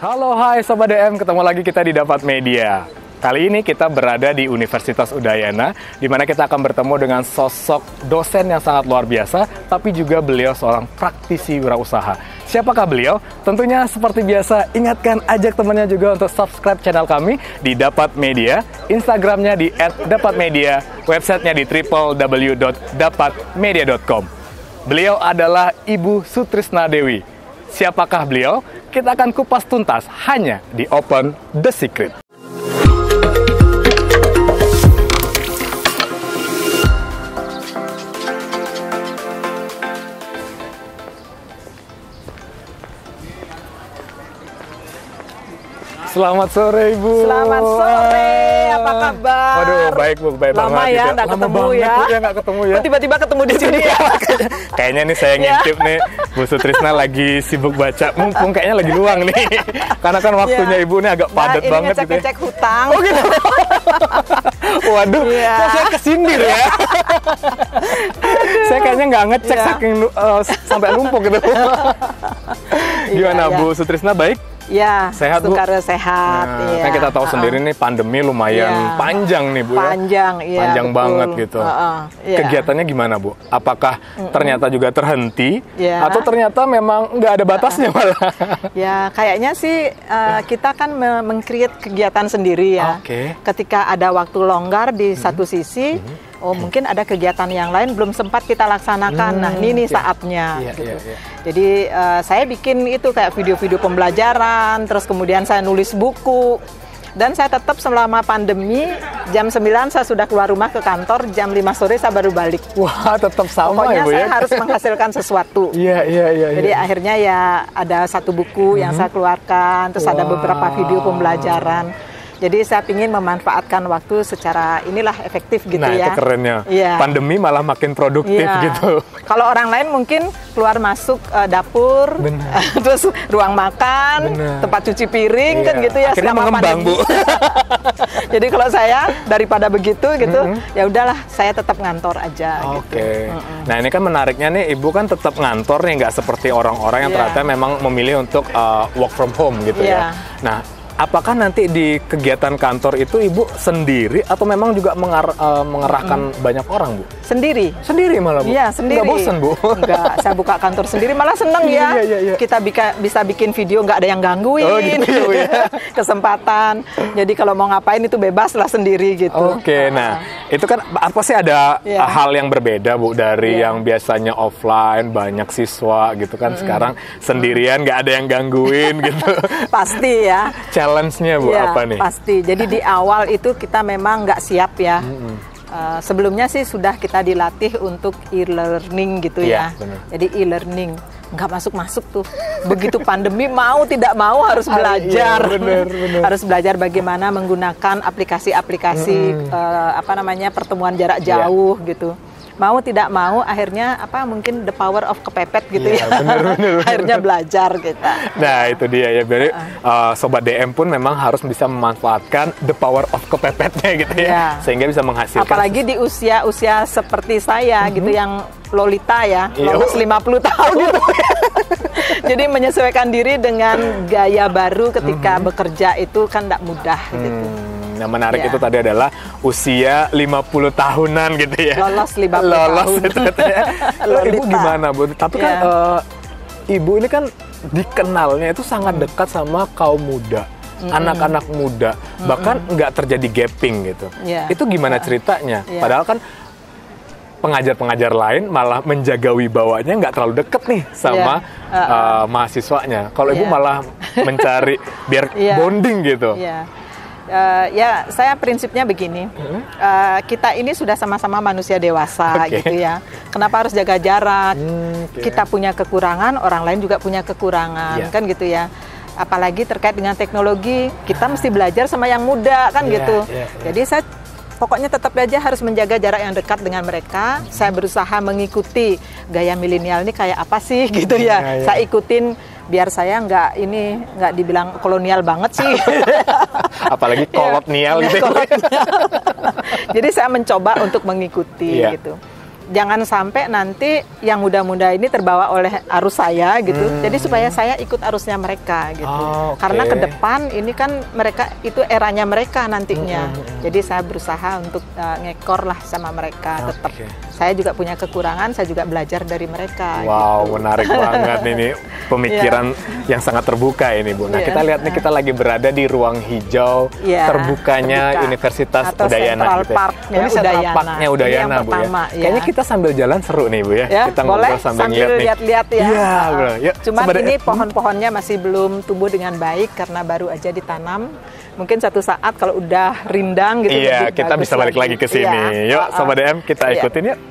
Halo, hai Sobat DM, ketemu lagi kita di Dapat Media. Kali ini kita berada di Universitas Udayana, di mana kita akan bertemu dengan sosok dosen yang sangat luar biasa, tapi juga beliau seorang praktisi wirausaha. Siapakah beliau? Tentunya seperti biasa, ingatkan ajak temannya juga untuk subscribe channel kami di Dapat Media, Instagramnya di @dapatmedia, websitenya di www.dapatmedia.com. Beliau adalah Ibu Sutrisna Dewi. Siapakah beliau? Kita akan kupas tuntas hanya di Open the Secret. Selamat sore, Ibu. Selamat sore, apa kabar? Waduh, baik Bu, baik banget. Lama ya, nggak ketemu ya. Nggak ketemu ya. Tiba-tiba ketemu di sini ya. Kayaknya nih saya ngintip nih, Bu Sutrisna lagi sibuk baca. Mumpung kayaknya lagi luang nih. Karena kan waktunya Ibu nih agak padat banget gitu ya. Ngecek hutang. Oh gitu. Waduh, kok saya kesindir ya. Saya kayaknya nggak ngecek saking sampai lumpuh gitu. Gimana Bu Sutrisna, baik? Ya, sehat Bu? Sehat. Nah, kan kita tahu sendiri nih pandemi lumayan panjang nih Bu. Panjang, ya? Panjang betul. Banget gitu. Kegiatannya gimana Bu? Apakah ternyata juga terhenti? Atau ternyata memang nggak ada batasnya malah? Ya, kayaknya sih kita kan meng-create kegiatan sendiri ya. Ketika ada waktu longgar di satu sisi, mungkin ada kegiatan yang lain belum sempat kita laksanakan. Nah, ini saatnya. Gitu. Jadi saya bikin itu kayak video-video pembelajaran, terus kemudian saya nulis buku. Dan saya tetap selama pandemi, jam 9 saya sudah keluar rumah ke kantor, jam 5 sore saya baru balik. Wah, tetap sama. Pokoknya ya Bu saya ya? harus menghasilkan sesuatu. Jadi akhirnya ya ada satu buku yang saya keluarkan, terus ada beberapa video pembelajaran. Jadi saya ingin memanfaatkan waktu secara efektif gitu ya. Nah, itu kerennya. Pandemi malah makin produktif gitu. Kalau orang lain mungkin keluar masuk dapur, terus ruang makan, tempat cuci piring kan gitu ya. Akhirnya mengembang Bu. Jadi kalau saya daripada begitu gitu, ya udahlah saya tetap ngantor aja. Gitu. Nah ini kan menariknya nih, Ibu kan tetap ngantor nih, nggak seperti orang-orang yang ternyata memang memilih untuk work from home gitu ya. Nah, apakah nanti di kegiatan kantor itu Ibu sendiri atau memang juga mengerahkan banyak orang Bu? Sendiri. Sendiri malah Bu? Iya, sendiri. Nggak bosan Bu? Enggak, saya buka kantor sendiri malah seneng ya. Kita bisa bikin video nggak ada yang gangguin. Oh gitu ya. Kesempatan. Jadi kalau mau ngapain itu bebas lah sendiri gitu. Nah itu kan apa sih ada hal yang berbeda Bu dari yang biasanya offline banyak siswa gitu kan, sekarang sendirian nggak ada yang gangguin gitu. Pasti ya. Challenge-nya Bu apa nih? Pasti. Jadi di awal itu kita memang nggak siap ya. Sebelumnya sih sudah kita dilatih untuk e-learning gitu ya. Jadi e-learning nggak masuk tuh. Begitu pandemi mau tidak mau harus belajar. Harus belajar bagaimana menggunakan aplikasi-aplikasi pertemuan jarak jauh gitu. Mau tidak mau akhirnya mungkin the power of kepepet gitu ya. Akhirnya belajar kita. Nah itu dia ya, berarti Sobat DM pun memang harus bisa memanfaatkan the power of kepepetnya gitu ya, sehingga bisa menghasilkan. Apalagi di usia seperti saya gitu yang lolita ya, lolos 50 tahun gitu. Jadi menyesuaikan diri dengan gaya baru ketika bekerja itu kan tidak mudah gitu. Yang menarik itu tadi adalah usia 50 tahunan gitu ya. Lolos 50 tahun. Itu ya. Ibu gimana Bu? Tapi kan Ibu ini kan dikenalnya itu sangat dekat sama kaum muda, anak-anak muda, bahkan nggak terjadi gapping gitu. Itu gimana ceritanya? Padahal kan pengajar-pengajar lain malah menjaga wibawanya nggak terlalu deket nih sama mahasiswanya. Kalau Ibu malah mencari biar bonding gitu. Saya prinsipnya begini, kita ini sudah sama-sama manusia dewasa gitu ya. Kenapa harus jaga jarak? Kita punya kekurangan, orang lain juga punya kekurangan, kan gitu ya. Apalagi terkait dengan teknologi, kita mesti belajar sama yang muda kan gitu. Jadi saya pokoknya tetap aja harus menjaga jarak yang dekat dengan mereka. Saya berusaha mengikuti gaya milenial ini kayak apa sih gitu ya. Saya ikutin biar saya nggak dibilang kolonial banget sih. Apalagi kolonial gitu. Jadi saya mencoba untuk mengikuti gitu. jangan sampai nanti yang muda-muda ini terbawa oleh arus saya gitu. Jadi supaya saya ikut arusnya mereka gitu. Karena ke depan ini kan mereka itu eranya mereka nantinya. Jadi saya berusaha untuk ngekor lah sama mereka. Tetap saya juga punya kekurangan, saya juga belajar dari mereka. Wow, gitu. menarik banget ini pemikiran yang sangat terbuka ini, Bu. Nah, kita lihat nih, kita lagi berada di ruang hijau terbukanya Universitas atau Udayana Central gitu. Park-nya Ini Central Udayana. Park-nya Udayana, Bu ya. Kayaknya kita sambil jalan seru nih, Bu ya. Kita boleh ngobrol sambil lihat-lihat ya. Iya, benar. Yuk, cuman ini pohon-pohonnya masih belum tumbuh dengan baik karena baru aja ditanam. Mungkin satu saat kalau udah rindang gitu. Iya, kita bisa balik lagi ke sini. Yuk, Sobat DM, kita ikutin yuk.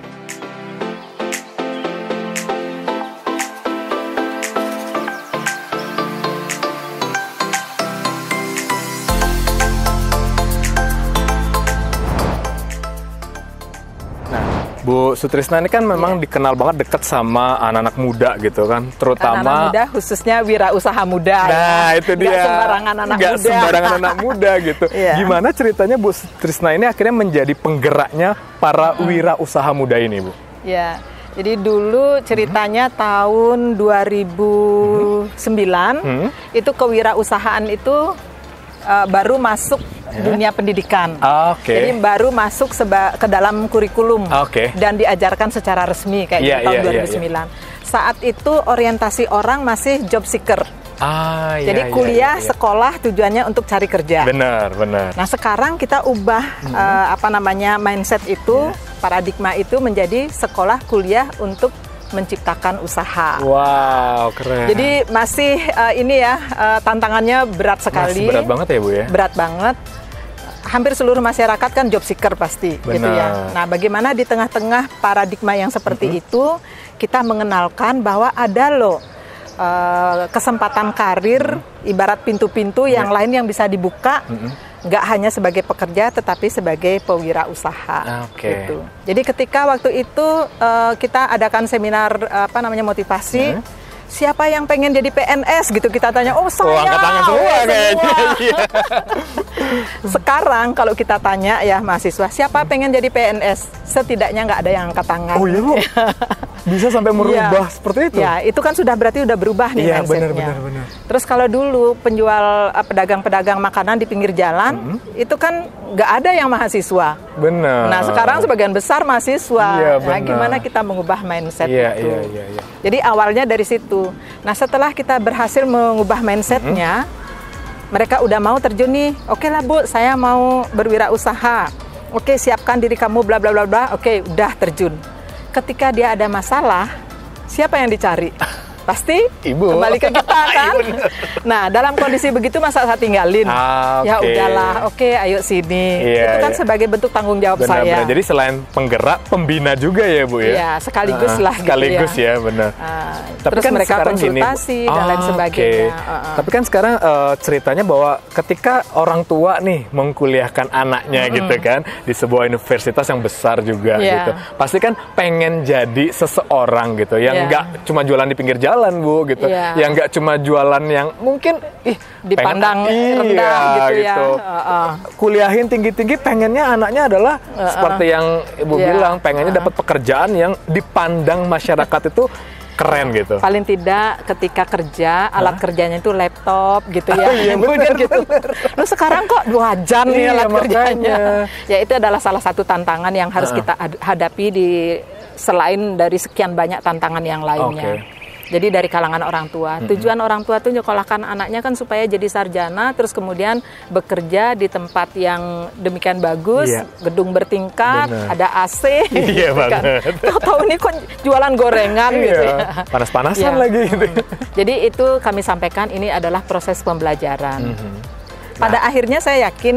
Bu Sutrisna ini kan memang dikenal banget dekat sama anak-anak muda gitu kan, terutama anak-anak muda khususnya wirausaha muda. Nah, itu dia. Nggak sembarangan anak muda. Sembarangan anak muda gitu. Gimana ceritanya Bu Sutrisna ini akhirnya menjadi penggeraknya para wirausaha muda ini, Bu? Ya. Jadi dulu ceritanya tahun 2009 itu kewirausahaan itu baru masuk dunia pendidikan. Jadi baru masuk ke dalam kurikulum dan diajarkan secara resmi kayak tahun 2009. Saat itu orientasi orang masih job seeker. Jadi kuliah, sekolah tujuannya untuk cari kerja. Benar. Nah, sekarang kita ubah mindset itu, paradigma itu menjadi sekolah kuliah untuk menciptakan usaha. Wow, keren. Jadi masih tantangannya berat sekali. Masih berat banget ya, Bu ya? Berat banget. Hampir seluruh masyarakat kan job seeker pasti. Gitu ya. Nah, bagaimana di tengah-tengah paradigma yang seperti itu, kita mengenalkan bahwa ada loh kesempatan karir, ibarat pintu-pintu yang lain yang bisa dibuka, nggak hanya sebagai pekerja, tetapi sebagai pewirausaha. Gitu. Jadi ketika waktu itu kita adakan seminar motivasi. Siapa yang pengen jadi PNS gitu, kita tanya, saya. Angkat tangan semua kayaknya. Sekarang kalau kita tanya ya mahasiswa, siapa pengen jadi PNS? Setidaknya nggak ada yang angkat tangan. Oh iya, Bu. Bisa sampai merubah seperti itu? Ya, itu kan sudah berarti udah berubah nih mindsetnya. Benar. Terus kalau dulu penjual pedagang-pedagang makanan di pinggir jalan, itu kan nggak ada yang mahasiswa. Benar. Nah, sekarang sebagian besar mahasiswa. Iya, nah, gimana kita mengubah mindset itu? Iya. Jadi awalnya dari situ. Nah, setelah kita berhasil mengubah mindsetnya, mereka udah mau terjun nih. Oke lah, Bu, saya mau berwirausaha. Oke, siapkan diri kamu, bla bla bla bla. Oke, udah terjun. Ketika dia ada masalah, siapa yang dicari? Pasti Ibu. Kembali ke kita kan. Nah, dalam kondisi begitu masa saya tinggalin. Ya udahlah, ayo sini. Itu kan sebagai bentuk tanggung jawab saya. Jadi selain penggerak, pembina juga ya, Bu ya? Iya, sekaligus lah. Sekaligus gitu ya, benar. Tapi terus kan mereka konsultasi dan lain sebagainya. Tapi kan sekarang ceritanya bahwa ketika orang tua nih mengkuliahkan anaknya gitu kan di sebuah universitas yang besar juga gitu, pasti kan pengen jadi seseorang gitu yang nggak cuma jualan di pinggir jalan, Bu, gitu. Yang nggak cuma jualan yang mungkin dipandang rendah gitu. Kuliahin tinggi-tinggi, pengennya anaknya adalah seperti yang Ibu bilang, pengennya dapat pekerjaan yang dipandang masyarakat itu keren gitu. Paling tidak ketika kerja, alat kerjanya itu laptop gitu ya. Bener, gitu. Lu sekarang kok 2 jam nih alat kerjanya. Ya, itu adalah salah satu tantangan yang harus kita hadapi selain dari sekian banyak tantangan yang lainnya. Jadi dari kalangan orang tua. Tujuan orang tua itu nyekolahkan anaknya kan supaya jadi sarjana, terus kemudian bekerja di tempat yang demikian bagus, gedung bertingkat, ada AC. Iya banget. Tahu-tahu ini kok jualan gorengan gitu ya. Panas-panasan lagi gitu. Jadi itu kami sampaikan, ini adalah proses pembelajaran. Pada akhirnya saya yakin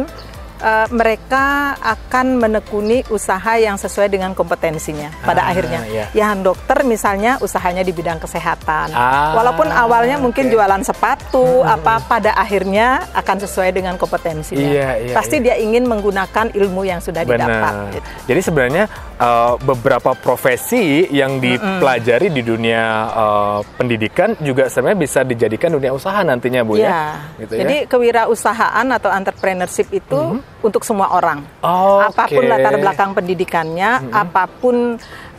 mereka akan menekuni usaha yang sesuai dengan kompetensinya pada akhirnya. Yang dokter misalnya usahanya di bidang kesehatan. Walaupun awalnya mungkin jualan sepatu, pada akhirnya akan sesuai dengan kompetensinya. Pasti dia ingin menggunakan ilmu yang sudah didapat. Gitu. Jadi sebenarnya beberapa profesi yang dipelajari di dunia pendidikan juga sebenarnya bisa dijadikan dunia usaha nantinya, Bu ya. Gitu ya. Jadi kewirausahaan atau entrepreneurship itu untuk semua orang. Apapun latar belakang pendidikannya, apapun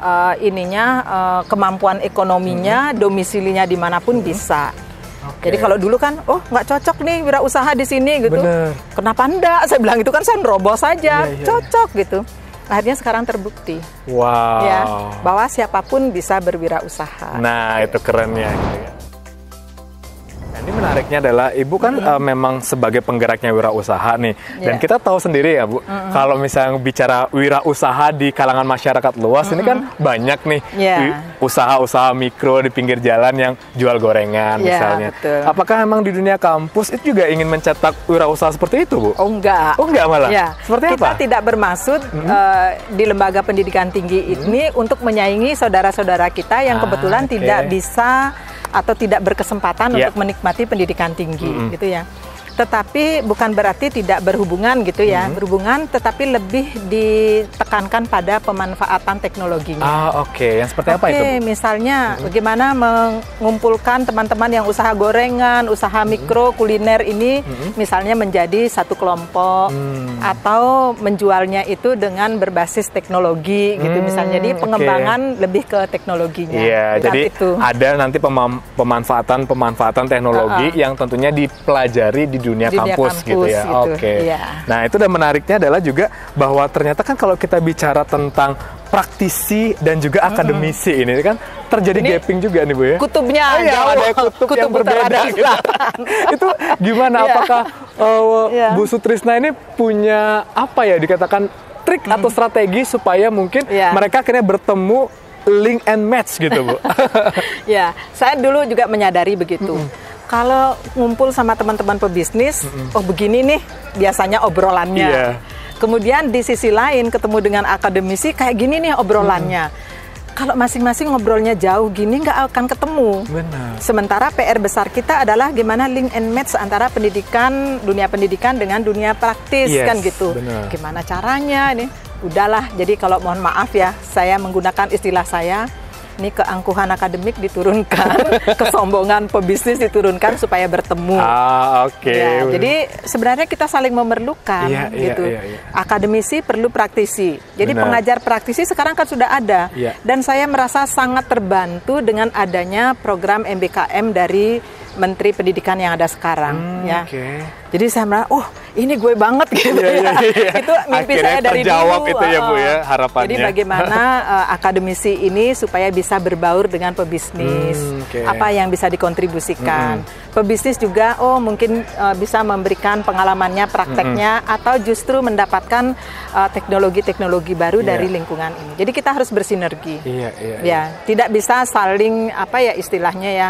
kemampuan ekonominya, domisilinya dimanapun bisa. Jadi kalau dulu kan, nggak cocok nih wirausaha di sini gitu. Bener. Kenapa enggak? Saya bilang itu kan saya nerobos saja, cocok gitu. Akhirnya sekarang terbukti. Wow. Ya, bahwa siapapun bisa berwirausaha. Nah, itu kerennya gitu ya. Ini menariknya adalah Ibu kan memang sebagai penggeraknya wirausaha nih. Dan kita tahu sendiri ya Bu, kalau misalnya bicara wirausaha di kalangan masyarakat luas, ini kan banyak nih usaha-usaha mikro di pinggir jalan yang jual gorengan misalnya. Betul. Apakah memang di dunia kampus itu juga ingin mencetak wirausaha seperti itu Bu? Oh enggak. Oh enggak malah? Ya. Seperti kita apa? tidak bermaksud di lembaga pendidikan tinggi ini untuk menyaingi saudara-saudara kita yang kebetulan tidak bisa atau tidak berkesempatan untuk menikmati pendidikan tinggi gitu ya. Tetapi bukan berarti tidak berhubungan gitu ya. Berhubungan tetapi lebih ditekankan pada pemanfaatan teknologinya. Yang seperti apa itu? Misalnya bagaimana mengumpulkan teman-teman yang usaha gorengan, usaha mikro, kuliner ini misalnya menjadi satu kelompok atau menjualnya itu dengan berbasis teknologi gitu misalnya. Jadi pengembangan lebih ke teknologinya. Iya, jadi ada nanti pemanfaatan teknologi yang tentunya dipelajari di dunia kampus gitu ya. Nah, itu dan menariknya adalah juga bahwa ternyata kan kalau kita bicara tentang praktisi dan juga akademisi ini kan terjadi gapping juga nih Bu ya. Kutubnya jauh. Ada kutub yang berbeda gitu. Itu gimana? Apakah Bu Sutrisna ini punya apa ya dikatakan trik atau strategi supaya mungkin mereka akhirnya bertemu link and match gitu Bu? Ya, saya dulu juga menyadari begitu. Kalau ngumpul sama teman-teman pebisnis, begini nih biasanya obrolannya. Kemudian di sisi lain ketemu dengan akademisi kayak gini nih obrolannya. Kalau masing-masing ngobrolnya jauh gini nggak akan ketemu. Benar. Sementara PR besar kita adalah gimana link and match antara dunia pendidikan dengan dunia praktis kan gitu. Benar. Gimana caranya ini? Udahlah, jadi kalau mohon maaf ya, saya menggunakan istilah saya. Ini keangkuhan akademik diturunkan, kesombongan pebisnis diturunkan supaya bertemu. Jadi sebenarnya kita saling memerlukan gitu. Akademisi perlu praktisi. Jadi pengajar praktisi sekarang kan sudah ada. Dan saya merasa sangat terbantu dengan adanya program MBKM dari Menteri Pendidikan yang ada sekarang. Jadi saya merasa, ini gue banget gitu Itu mimpi akhirnya saya dari terjawab dulu. Itu ya Bu ya, harapannya. Jadi bagaimana akademisi ini supaya bisa berbaur dengan pebisnis, apa yang bisa dikontribusikan. Pebisnis juga, mungkin bisa memberikan pengalamannya, prakteknya, atau justru mendapatkan teknologi-teknologi baru dari lingkungan ini. Jadi kita harus bersinergi. Tidak bisa saling, istilahnya ya,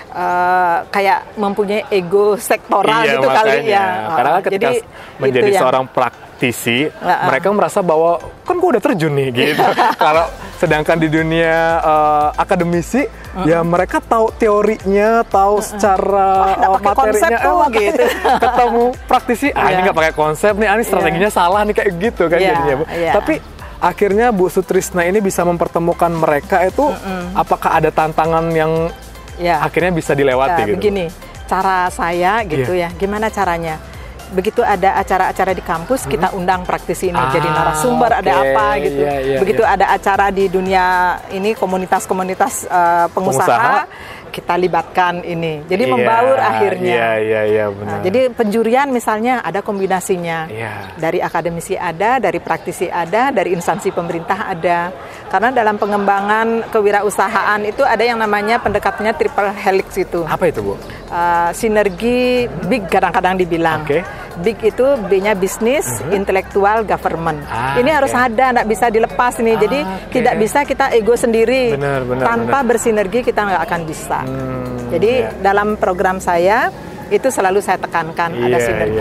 kayak mempunyai ego sektoral gitu kali ya. Karena ketika menjadi seorang praktisi, mereka merasa bahwa kan gue udah terjun nih gitu. Kalau sedangkan di dunia akademisi, ya mereka tahu teorinya, tahu secara materinya, gitu. Ketemu praktisi, ini nggak pakai konsep nih, ini strateginya salah nih kayak gitu kan jadinya Bu. Tapi akhirnya Bu Sutrisna ini bisa mempertemukan mereka itu, apakah ada tantangan yang akhirnya bisa dilewati gitu? Begini, cara saya gitu ya, gimana caranya? Begitu ada acara-acara di kampus, kita undang praktisi ini jadi narasumber, ada apa gitu. Begitu ada acara di dunia ini, komunitas-komunitas pengusaha, kita libatkan ini. Jadi membaur akhirnya. Benar. Nah, jadi penjurian misalnya ada kombinasinya. Dari akademisi ada, dari praktisi ada, dari instansi pemerintah ada. Karena dalam pengembangan kewirausahaan itu ada yang namanya pendekatannya triple helix itu. Apa itu Bu? Sinergi big kadang-kadang dibilang. Big itu B-nya bisnis, intelektual, government. Ini harus ada, nggak bisa dilepas ini. Jadi tidak bisa kita ego sendiri. Tanpa bersinergi kita nggak akan bisa. Jadi dalam program saya itu selalu saya tekankan ada sinergi.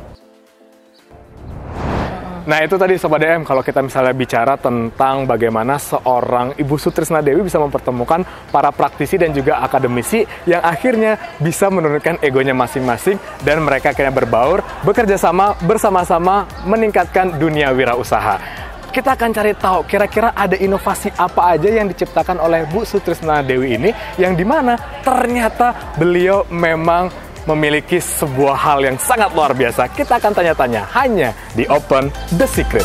Nah itu tadi Sobat DM, kalau kita misalnya bicara tentang bagaimana seorang Ibu Sutrisna Dewi bisa mempertemukan para praktisi dan juga akademisi yang akhirnya bisa menurunkan egonya masing-masing dan mereka akhirnya berbaur, bekerja sama, bersama-sama meningkatkan dunia wirausaha. Kita akan cari tahu kira-kira ada inovasi apa aja yang diciptakan oleh Bu Sutrisna Dewi ini, yang dimana ternyata beliau memang memiliki sebuah hal yang sangat luar biasa. Kita akan tanya-tanya hanya di Open The Secret.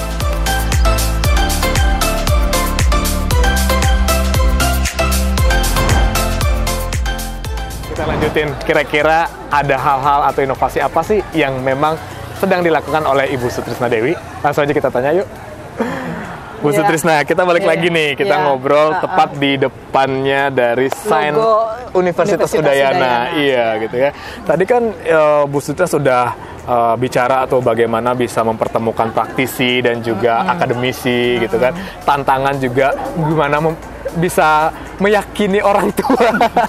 Kita lanjutin, kira-kira ada hal-hal atau inovasi apa sih yang memang sedang dilakukan oleh Ibu Sutrisna Dewi? Langsung aja kita tanya yuk. Bu Sutrisna, kita balik lagi nih, kita ngobrol tepat di depannya dari sign Universitas Udayana. Iya, gitu ya. Tadi kan Bu Sutrisna sudah bicara atau bagaimana bisa mempertemukan praktisi dan juga akademisi, gitu kan. Tantangan juga gimana bisa meyakini orang tua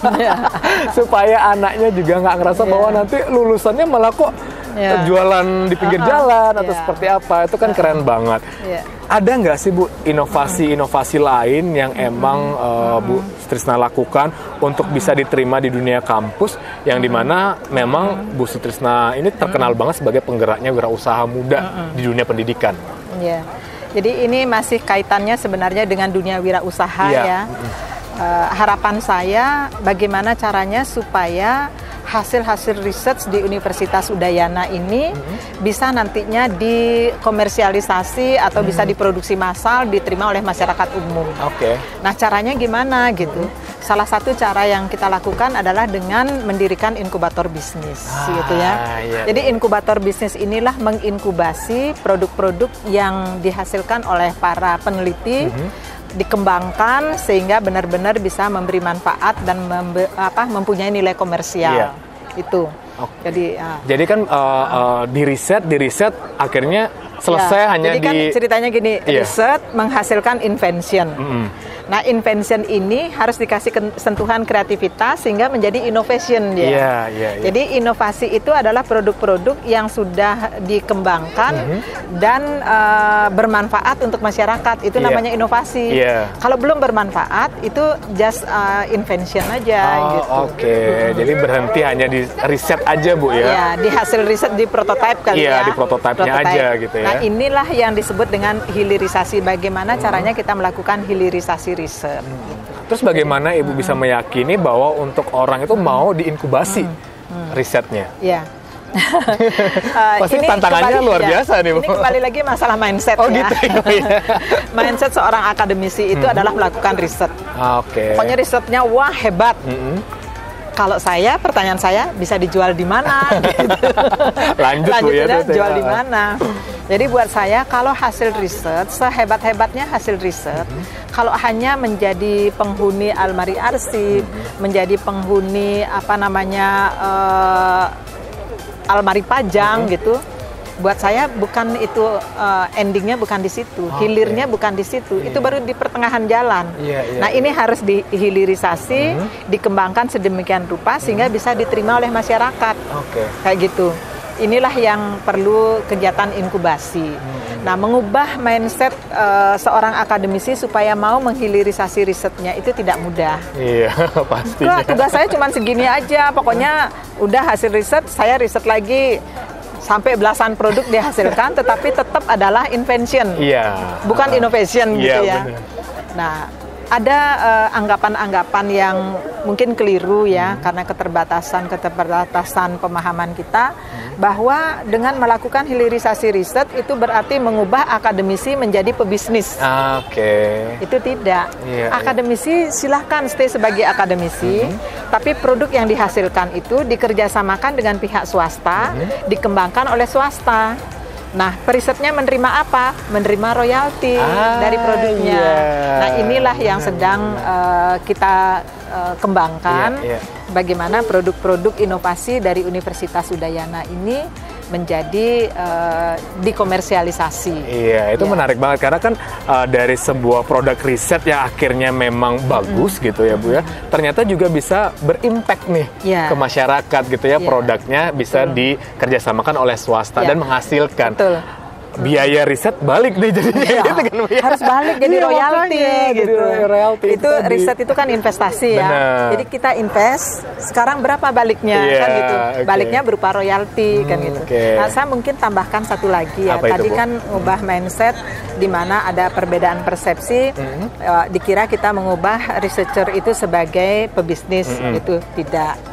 supaya anaknya juga nggak ngerasa bahwa nanti lulusannya malah kok jualan di pinggir jalan atau seperti apa. Itu kan keren banget. Ada nggak sih Bu inovasi-inovasi lain yang emang Bu Sutrisna lakukan untuk bisa diterima di dunia kampus yang dimana memang Bu Sutrisna ini terkenal banget sebagai penggeraknya wirausaha muda di dunia pendidikan? Iya. Jadi ini masih kaitannya sebenarnya dengan dunia wirausaha ya. Harapan saya bagaimana caranya supaya hasil-hasil riset di Universitas Udayana ini bisa nantinya dikomersialisasi atau bisa diproduksi massal, diterima oleh masyarakat umum. Nah, caranya gimana gitu? Salah satu cara yang kita lakukan adalah dengan mendirikan inkubator bisnis, gitu ya. Jadi inkubator bisnis inilah menginkubasi produk-produk yang dihasilkan oleh para peneliti, dikembangkan sehingga benar-benar bisa memberi manfaat dan mempunyai nilai komersial. Itu. Jadi kan di riset akhirnya selesai hanya jadi kan ceritanya gini, riset menghasilkan invention. Nah, invention ini harus dikasih sentuhan kreativitas sehingga menjadi innovation ya. Jadi inovasi itu adalah produk-produk yang sudah dikembangkan dan bermanfaat untuk masyarakat. Itu namanya inovasi. Kalau belum bermanfaat itu just invention aja gitu. Jadi berhenti hanya di riset aja Bu ya. Ya, di hasil riset di prototype kali ya. Di prototype-nya aja gitu ya. Nah, inilah yang disebut dengan hilirisasi. Bagaimana caranya kita melakukan hilirisasi riset. Terus bagaimana Ibu bisa meyakini bahwa untuk orang itu mau diinkubasi risetnya? Pasti ini tantangannya luar biasa nih Bu. Ini kembali lagi masalah mindset Gitu ya. Mindset seorang akademisi itu adalah melakukan riset. Pokoknya risetnya wah hebat. Kalau saya, pertanyaan saya, bisa dijual di mana? Gitu. Lanjutnya jual di mana? Jadi buat saya, kalau hasil riset, sehebat-hebatnya hasil riset, kalau hanya menjadi penghuni almari arsip, menjadi penghuni almari pajang gitu, buat saya bukan itu endingnya, bukan di situ, hilirnya bukan di situ, itu baru di pertengahan jalan. Nah, ini harus dihilirisasi, dikembangkan sedemikian rupa sehingga bisa diterima oleh masyarakat. Kayak gitu. Inilah yang perlu kegiatan inkubasi. Nah, mengubah mindset seorang akademisi supaya mau menghilirisasi risetnya itu tidak mudah. Pastinya. Tugas saya cuma segini aja, pokoknya udah hasil riset, saya riset lagi. Sampai belasan produk dihasilkan, tetapi tetap adalah invention, bukan innovation gitu ya. Bener. Nah, ada anggapan-anggapan yang mungkin keliru ya, karena keterbatasan pemahaman kita, bahwa dengan melakukan hilirisasi riset itu berarti mengubah akademisi menjadi pebisnis. Itu tidak. Akademisi silahkan stay sebagai akademisi, tapi produk yang dihasilkan itu dikerjasamakan dengan pihak swasta, dikembangkan oleh swasta. Nah, perisetnya menerima apa? Menerima royalti dari produknya. Nah, inilah yang sedang kita kembangkan. Bagaimana produk-produk inovasi dari Universitas Udayana ini menjadi dikomersialisasi. Itu menarik banget karena kan dari sebuah produk riset yang akhirnya memang bagus gitu ya Bu ya, ternyata juga bisa berimpact nih ke masyarakat gitu ya, produknya bisa dikerjasamakan oleh swasta dan menghasilkan. Biaya riset balik nih jadinya gitu kan Bu ya. Harus balik jadi royalti gitu. Itu riset itu kan investasi ya. Jadi kita invest, sekarang berapa baliknya kan gitu. Baliknya berupa royalti kan gitu. Nah, saya mungkin tambahkan satu lagi ya. Tadi kan ngubah mindset di mana ada perbedaan persepsi, dikira kita mengubah researcher itu sebagai pebisnis, itu tidak.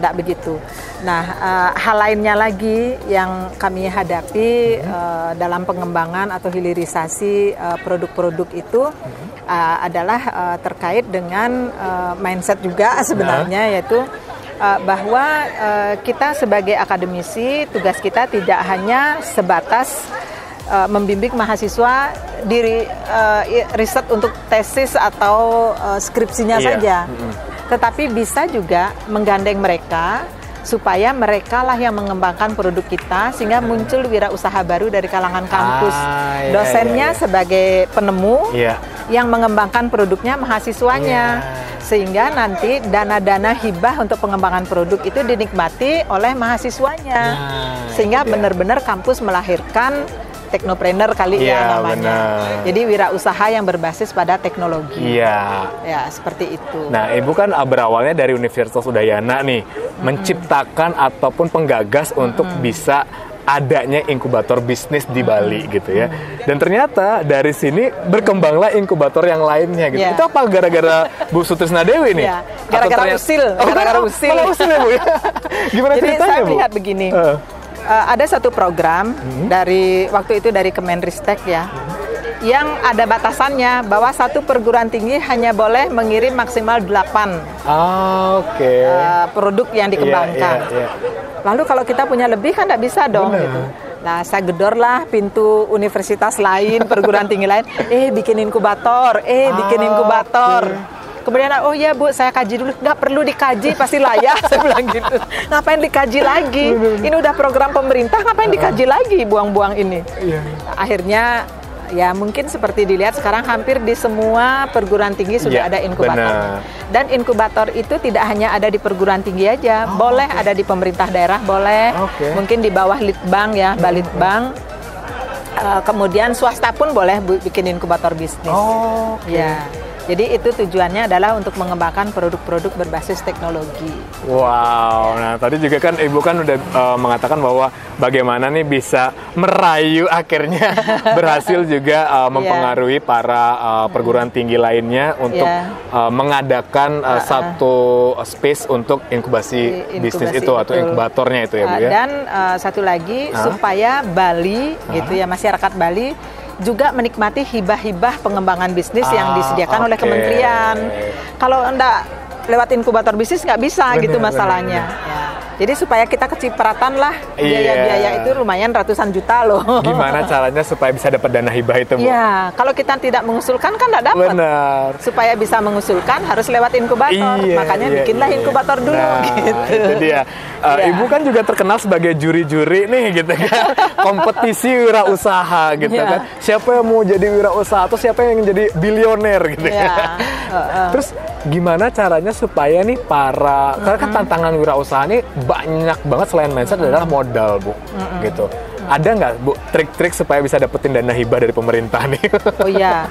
Tidak begitu. Nah, hal lainnya lagi yang kami hadapi dalam pengembangan atau hilirisasi produk-produk itu adalah terkait dengan mindset juga sebenarnya, yaitu bahwa kita sebagai akademisi, tugas kita tidak hanya sebatas membimbing mahasiswa di riset untuk tesis atau skripsinya saja. Tetapi bisa juga menggandeng mereka supaya mereka lah yang mengembangkan produk kita sehingga muncul wirausaha baru dari kalangan kampus. Dosennya sebagai penemu, yang mengembangkan produknya mahasiswanya. Sehingga nanti dana-dana hibah untuk pengembangan produk itu dinikmati oleh mahasiswanya. Sehingga benar-benar kampus melahirkan teknopreneur kali ya namanya. Bener. Jadi wirausaha yang berbasis pada teknologi. Ya, seperti itu. Nah, Ibu kan berawalnya dari Universitas Udayana nih, menciptakan ataupun penggagas untuk bisa adanya inkubator bisnis di Bali gitu ya. Dan ternyata dari sini berkembanglah inkubator yang lainnya gitu. Itu apa gara-gara Bu Sutrisna Dewi nih? Gara-gara usil. Gara-gara usil. Usil ya, Bu ya? Gimana jadi ceritanya, saya Bu? lihat begini. Ada satu program dari waktu itu dari Kemenristek ya, yang ada batasannya bahwa satu perguruan tinggi hanya boleh mengirim maksimal 8 produk yang dikembangkan. Lalu kalau kita punya lebih kan tidak bisa dong gitu. Nah, saya gedorlah pintu universitas lain, perguruan tinggi lain, bikin inkubator, bikin inkubator. Kemudian, oh ya Bu, saya kaji dulu. Nggak perlu dikaji, pasti layak. Saya bilang gitu. Ngapain dikaji lagi? Ini udah program pemerintah, ngapain dikaji lagi? Buang-buang ini. Akhirnya, ya mungkin seperti dilihat sekarang hampir di semua perguruan tinggi sudah ada inkubator. Dan inkubator itu tidak hanya ada di perguruan tinggi aja. Boleh ada di pemerintah daerah, boleh. Mungkin di bawah Litbang ya, Balitbang. Kemudian swasta pun boleh bikin inkubator bisnis. Ya. Jadi itu tujuannya adalah untuk mengembangkan produk-produk berbasis teknologi. Wow, nah tadi juga kan Ibu kan udah mengatakan bahwa bagaimana nih bisa merayu akhirnya berhasil juga mempengaruhi para perguruan tinggi lainnya untuk mengadakan satu space untuk inkubasi bisnis itu atau inkubatornya itu ya Bu ya. Dan satu lagi supaya Bali gitu ya, masyarakat Bali juga menikmati hibah-hibah pengembangan bisnis yang disediakan oleh kementerian. Kalau enggak lewat inkubator bisnis nggak bisa gitu masalahnya. Ya. Jadi supaya kita kecipratan lah, biaya-biaya itu lumayan ratusan juta loh. Gimana caranya supaya bisa dapat dana hibah itu, Bu? Ya, kalau kita tidak mengusulkan kan nggak dapat. Benar. Supaya bisa mengusulkan harus lewat inkubator. Makanya bikinlah inkubator dulu gitu. Itu dia. Ibu kan juga terkenal sebagai juri-juri nih gitu kan. Kompetisi wirausaha gitu kan. Siapa yang mau jadi wirausaha atau siapa yang jadi bilioner gitu ya. Terus gimana caranya supaya nih karena kan tantangan wirausaha ini banyak banget selain mindset adalah modal, Bu. Gitu. Ada nggak, Bu, trik-trik supaya bisa dapetin dana hibah dari pemerintah nih? Oh iya.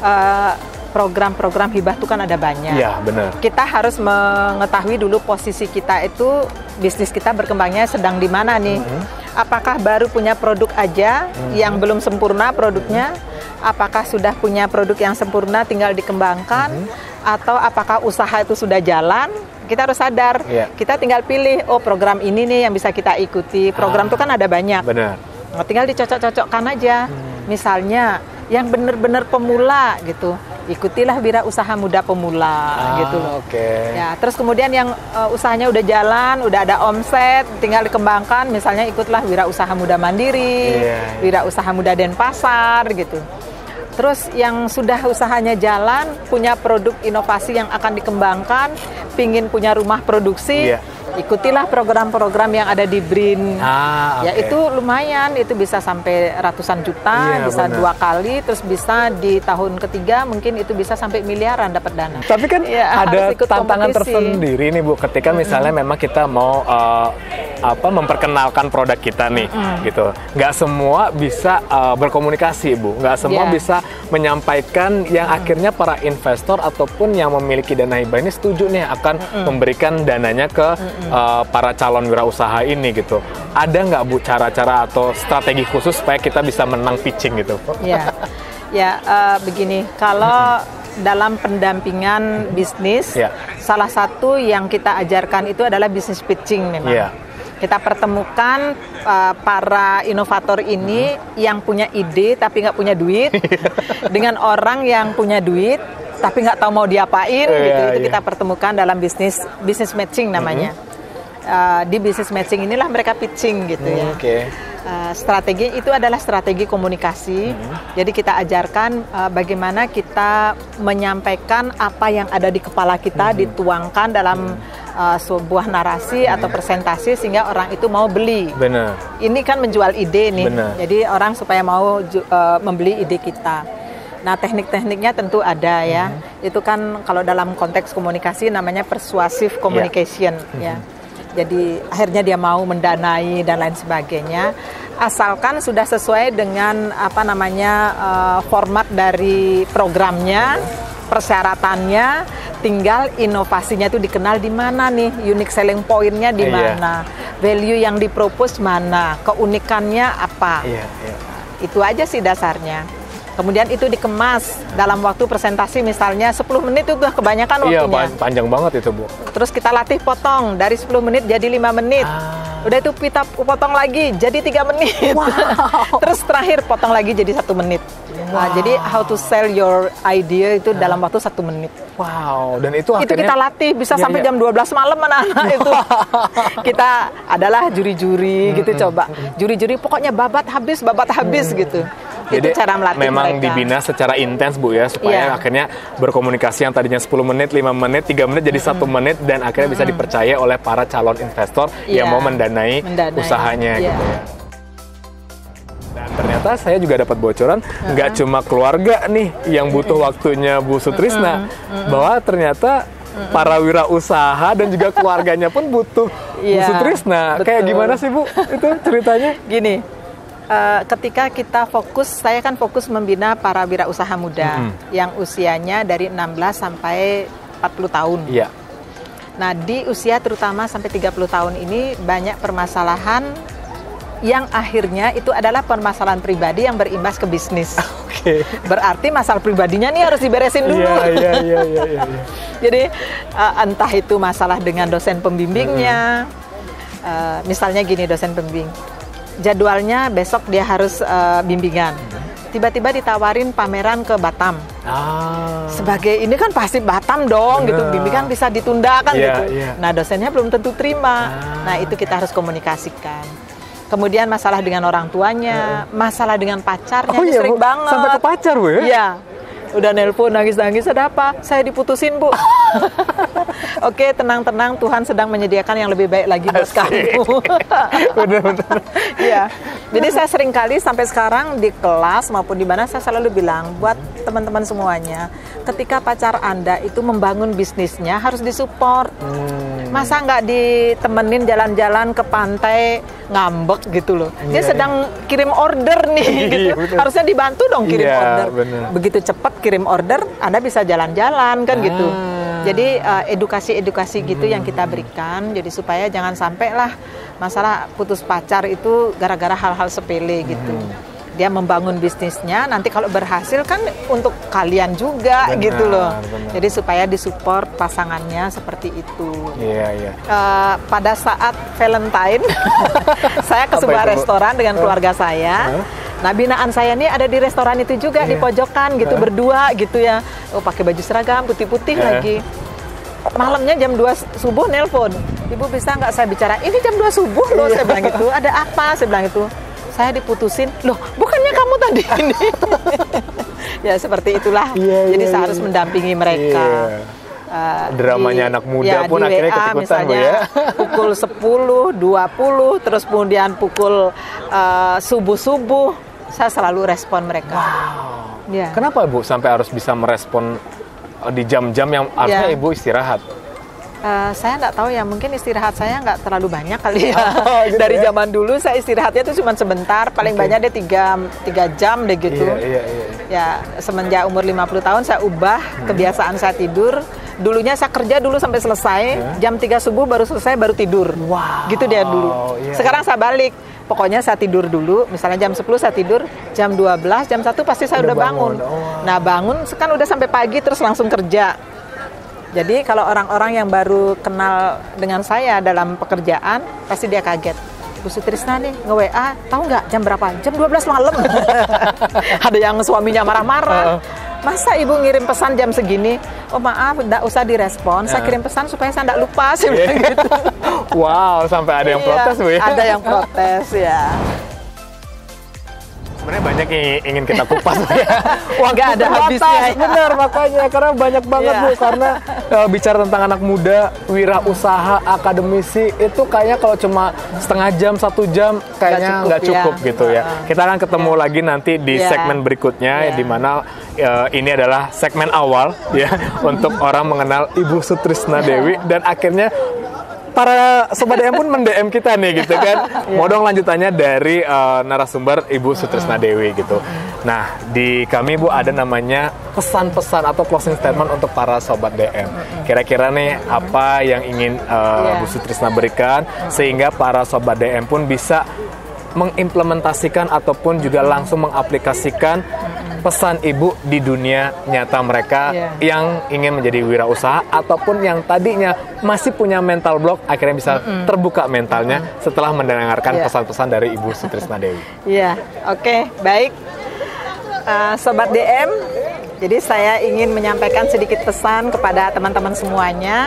Program-program hibah itu kan ada banyak. Iya, benar. Kita harus mengetahui dulu posisi kita itu, bisnis kita berkembangnya sedang di mana nih. Apakah baru punya produk aja yang belum sempurna produknya? Apakah sudah punya produk yang sempurna tinggal dikembangkan? Atau apakah usaha itu sudah jalan? Kita harus sadar, kita tinggal pilih, program ini nih yang bisa kita ikuti. Program itu kan ada banyak. Benar. Tinggal dicocok-cocokkan aja. Misalnya, yang benar-benar pemula gitu, ikutilah wirausaha muda pemula gitu loh. Ya, terus kemudian yang usahanya udah jalan, udah ada omset, tinggal dikembangkan. Misalnya ikutlah wirausaha muda mandiri, wirausaha muda Denpasar gitu. Terus yang sudah usahanya jalan, punya produk inovasi yang akan dikembangkan, pingin punya rumah produksi, ikutilah program-program yang ada di BRIN. Ya itu lumayan, itu bisa sampai ratusan juta, bisa 2 kali, terus bisa di tahun ketiga mungkin itu bisa sampai miliaran dapat dana. Tapi kan ada tantangan tersendiri nih, Bu, ketika misalnya memang kita mau memperkenalkan produk kita nih, gitu. Nggak semua bisa berkomunikasi, Bu. Nggak semua bisa menyampaikan yang akhirnya para investor ataupun yang memiliki dana hibah ini setuju nih akan memberikan dananya ke para calon wirausaha ini gitu. Ada nggak, Bu, cara-cara atau strategi khusus supaya kita bisa menang pitching gitu? Begini, kalau dalam pendampingan bisnis, salah satu yang kita ajarkan itu adalah business pitching memang. Yeah. Kita pertemukan para inovator ini yang punya ide tapi nggak punya duit dengan orang yang punya duit tapi nggak tahu mau diapain gitu. Itu kita pertemukan dalam business matching namanya. Di business matching inilah mereka pitching gitu ya. Strategi itu adalah strategi komunikasi. Jadi kita ajarkan bagaimana kita menyampaikan apa yang ada di kepala kita dituangkan dalam sebuah narasi atau presentasi sehingga orang itu mau beli. Benar. Ini kan menjual ide nih. Benar. Jadi orang supaya mau membeli ide kita. Nah, teknik-tekniknya tentu ada ya. Itu kan kalau dalam konteks komunikasi namanya persuasive communication ya. Jadi akhirnya dia mau mendanai dan lain sebagainya. Asalkan sudah sesuai dengan format dari programnya, persyaratannya, tinggal inovasinya itu dikenal di mana nih, unique selling point-nya di mana, value yang dipropose mana, keunikannya apa. Itu aja sih dasarnya. Kemudian itu dikemas dalam waktu presentasi misalnya 10 menit itu udah kebanyakan waktunya. Iya, panjang banget itu, Bu. Terus kita latih potong dari 10 menit jadi 5 menit. Udah itu kita potong lagi jadi 3 menit. Wow. Terus terakhir potong lagi jadi 1 menit. Nah, jadi how to sell your idea itu dalam waktu 1 menit. Wow, dan itu akhirnya... Itu kita latih bisa sampai jam 12 malam anak-anak itu. Kita adalah juri-juri gitu coba. Juri-juri pokoknya babat habis gitu. Jadi itu cara melatih memang mereka. dibina secara intens, Bu ya, supaya akhirnya berkomunikasi yang tadinya 10 menit, 5 menit, 3 menit jadi 1 menit dan akhirnya bisa dipercaya oleh para calon investor yang mau mendanai usahanya gitu ya. Dan ternyata saya juga dapat bocoran nggak cuma keluarga nih yang butuh waktunya Bu Sutrisna, bahwa ternyata para wirausaha dan juga keluarganya pun butuh Bu Sutrisna. Betul. Kayak gimana sih, Bu itu ceritanya? Gini, ketika kita saya kan fokus membina para wirausaha muda yang usianya dari 16 sampai 40 tahun. Iya. Nah, di usia terutama sampai 30 tahun ini banyak permasalahan yang akhirnya itu adalah permasalahan pribadi yang berimbas ke bisnis. Berarti masalah pribadinya nih harus diberesin dulu. Iya. Jadi entah itu masalah dengan dosen pembimbingnya. Misalnya gini, dosen pembimbing. Jadwalnya besok dia harus bimbingan. Tiba-tiba ditawarin pameran ke Batam. Sebagai ini kan pasti Batam dong gitu, bimbingan bisa ditunda kan gitu. Nah, dosennya belum tentu terima. Nah, itu kita harus komunikasikan. Kemudian masalah dengan orang tuanya, masalah dengan pacarnya, sering banget. Sampai ke pacar, Bu ya? Iya. Udah nelpon nangis-nangis, ada apa? Saya diputusin, Bu. Oke, tenang-tenang, Tuhan sedang menyediakan yang lebih baik lagi buat kamu. Benar-benar. Iya. Jadi saya sering kali sampai sekarang di kelas maupun di mana saya selalu bilang buat teman-teman semuanya, ketika pacar Anda itu membangun bisnisnya harus disupport. Masa nggak ditemenin jalan-jalan ke pantai ngambek gitu loh. Dia sedang kirim order nih gitu. Harusnya dibantu dong kirim order. Bener. Begitu cepat kirim order, Anda bisa jalan-jalan kan gitu. Jadi edukasi-edukasi gitu yang kita berikan. Jadi supaya jangan sampai lah masalah putus pacar itu gara-gara hal-hal sepele gitu. Dia membangun bisnisnya, nanti kalau berhasil kan untuk kalian juga gitu loh. Jadi supaya disupport pasangannya seperti itu. Iya. Pada saat Valentine, saya ke sebuah restoran dengan keluarga saya. Nah, binaan saya ini ada di restoran itu juga di pojokan gitu, berdua gitu ya. Oh, pakai baju seragam putih-putih lagi. Malamnya jam 2 subuh nelpon. Ibu bisa nggak saya bicara? Ini jam 2 subuh loh, saya bilang gitu. Ada apa? Saya bilang itu. Saya diputusin, loh bukannya kamu tadi ini? Ya seperti itulah. Jadi saya harus mendampingi mereka. Dramanya anak muda pun akhirnya ketikutan, misalnya, Bu ya. Pukul 10, 20, terus kemudian pukul subuh-subuh, saya selalu respon mereka. Wow. Kenapa, Bu, sampai harus bisa merespon di jam-jam yang harusnya Ibu istirahat? Saya nggak tahu ya, mungkin istirahat saya nggak terlalu banyak kali ya. Gitu dari zaman dulu saya istirahatnya itu cuma sebentar, paling banyak deh 3 jam deh gitu. Ya semenjak umur 50 tahun saya ubah kebiasaan saya tidur. Dulunya saya kerja dulu sampai selesai, jam 3 subuh baru selesai, baru tidur. Gitu dia dulu. Sekarang saya balik, pokoknya saya tidur dulu, misalnya jam 10 saya tidur, jam 12, jam 1 pasti saya udah bangun. Nah bangun kan udah sampai pagi terus langsung kerja. Jadi kalau orang-orang yang baru kenal dengan saya dalam pekerjaan, pasti dia kaget. Bu Sutrisna nih nge-WA, tahu nggak jam berapa? Jam 12 malam. Ada yang suaminya marah-marah. Masa ibu ngirim pesan jam segini? Oh maaf, nggak usah direspon. Saya kirim pesan supaya saya nggak lupa sih. Gitu. Wow, sampai ada yang protes Bu ya? Ada yang protes ya. Sebenarnya banyak yang ingin kita kupas ya. Wah, nggak ada habisnya. Benar, makanya karena banyak banget Bu, karena bicara tentang anak muda, wirausaha, akademisi itu kayaknya kalau cuma setengah jam, 1 jam kayaknya nggak cukup gitu ya. Kita akan ketemu lagi nanti di segmen berikutnya di mana ini adalah segmen awal ya untuk orang mengenal Ibu Sutrisna Dewi dan akhirnya para Sobat DM pun mend-DM kita nih gitu kan. Mau dong lanjutannya dari narasumber Ibu Sutrisna Dewi gitu. Nah, di kami Bu ada namanya pesan-pesan atau closing statement untuk para Sobat DM. Kira-kira nih apa yang ingin Bu Sutrisna berikan sehingga para Sobat DM pun bisa mengimplementasikan ataupun juga langsung mengaplikasikan pesan Ibu di dunia nyata mereka yang ingin menjadi wirausaha ataupun yang tadinya masih punya mental block akhirnya bisa terbuka mentalnya setelah mendengarkan pesan-pesan dari Ibu Sutrisna Dewi. Iya, oke, baik. Sobat DM, jadi saya ingin menyampaikan sedikit pesan kepada teman-teman semuanya.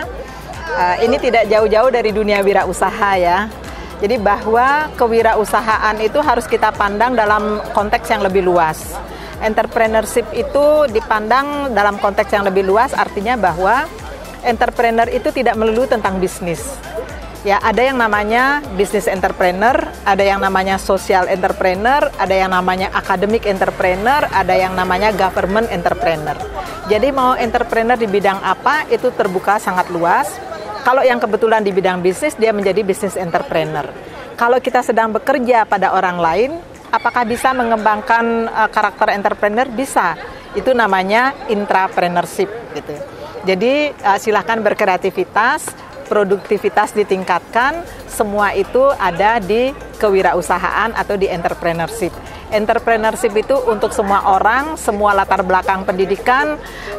Ini tidak jauh-jauh dari dunia wirausaha ya. Jadi bahwa kewirausahaan itu harus kita pandang dalam konteks yang lebih luas. Entrepreneurship itu dipandang dalam konteks yang lebih luas, artinya bahwa entrepreneur itu tidak melulu tentang bisnis. Ya, ada yang namanya business entrepreneur, ada yang namanya social entrepreneur, ada yang namanya academic entrepreneur, ada yang namanya government entrepreneur. Jadi mau entrepreneur di bidang apa itu terbuka sangat luas. Kalau yang kebetulan di bidang bisnis, dia menjadi business entrepreneur. Kalau kita sedang bekerja pada orang lain, apakah bisa mengembangkan karakter entrepreneur? Bisa. Itu namanya intrapreneurship gitu. Jadi silakan berkreativitas, produktivitas ditingkatkan, semua itu ada di kewirausahaan atau di entrepreneurship. Entrepreneurship itu untuk semua orang, semua latar belakang pendidikan,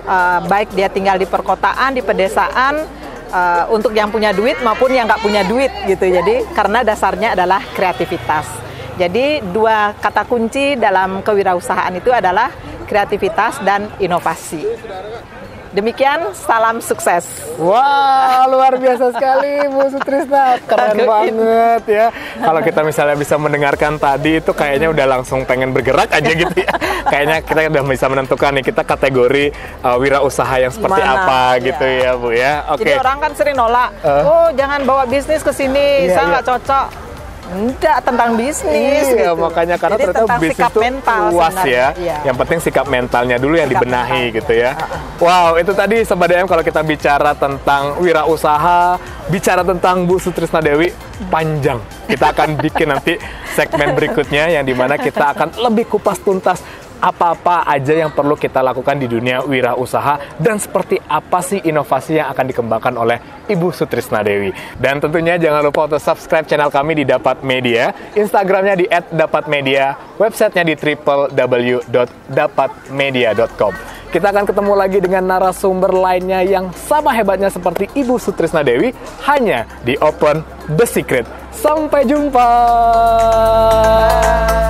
baik dia tinggal di perkotaan, di pedesaan, untuk yang punya duit maupun yang nggak punya duit gitu. Jadi karena dasarnya adalah kreativitas. Jadi 2 kata kunci dalam kewirausahaan itu adalah kreativitas dan inovasi. Demikian, salam sukses. Wah, luar biasa sekali Bu Sutrisna, keren banget ya. Kalau kita misalnya bisa mendengarkan tadi itu kayaknya udah langsung pengen bergerak aja gitu ya. Kayaknya kita udah bisa menentukan nih kita kategori wirausaha yang seperti apa gitu ya Bu ya. Oke. Jadi orang kan sering nolak, oh jangan bawa bisnis ke sini, saya nggak cocok. Enggak, tentang bisnis gitu. Jadi Makanya karena ternyata bisnis itu luas ya. Yang penting sikap mentalnya dulu yang dibenahi gitu ya. Wow, itu tadi Sobat DM kalau kita bicara tentang wirausaha, bicara tentang Bu Sutrisna Dewi panjang. Kita akan bikin nanti segmen berikutnya yang dimana kita akan lebih kupas tuntas apa-apa aja yang perlu kita lakukan di dunia wirausaha dan seperti apa sih inovasi yang akan dikembangkan oleh Ibu Sutrisna Dewi. Dan tentunya jangan lupa untuk subscribe channel kami di Dapat Media, Instagramnya di @dapatmedia, websitenya di www.dapatmedia.com. Kita akan ketemu lagi dengan narasumber lainnya yang sama hebatnya seperti Ibu Sutrisna Dewi hanya di Open The Secret. Sampai jumpa.